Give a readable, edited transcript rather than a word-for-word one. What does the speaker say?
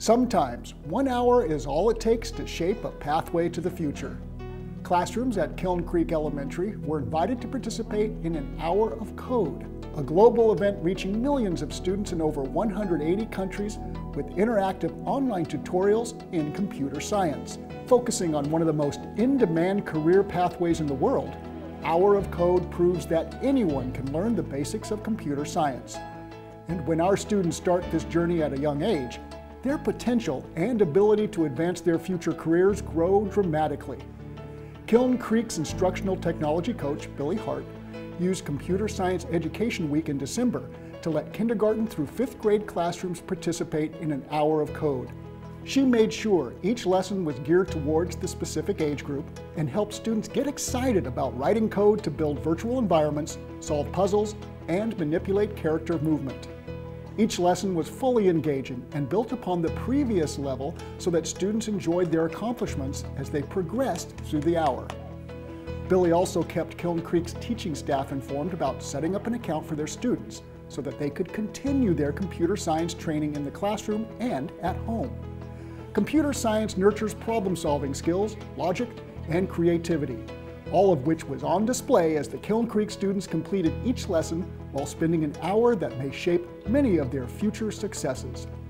Sometimes 1 hour is all it takes to shape a pathway to the future. Classrooms at Kiln Creek Elementary were invited to participate in an Hour of Code, a global event reaching millions of students in over 180 countries with interactive online tutorials in computer science. Focusing on one of the most in-demand career pathways in the world, Hour of Code proves that anyone can learn the basics of computer science. And when our students start this journey at a young age, their potential and ability to advance their future careers grow dramatically. Kiln Creek's instructional technology coach, Billy Hart, used Computer Science Education Week in December to let kindergarten through 5th grade classrooms participate in an Hour of Code. She made sure each lesson was geared towards the specific age group and helped students get excited about writing code to build virtual environments, solve puzzles, and manipulate character movement. Each lesson was fully engaging and built upon the previous level so that students enjoyed their accomplishments as they progressed through the hour. Billy also kept Kiln Creek's teaching staff informed about setting up an account for their students so that they could continue their computer science training in the classroom and at home. Computer science nurtures problem-solving skills, logic, and creativity, all of which was on display as the Kiln Creek students completed each lesson while spending an hour that may shape many of their future successes.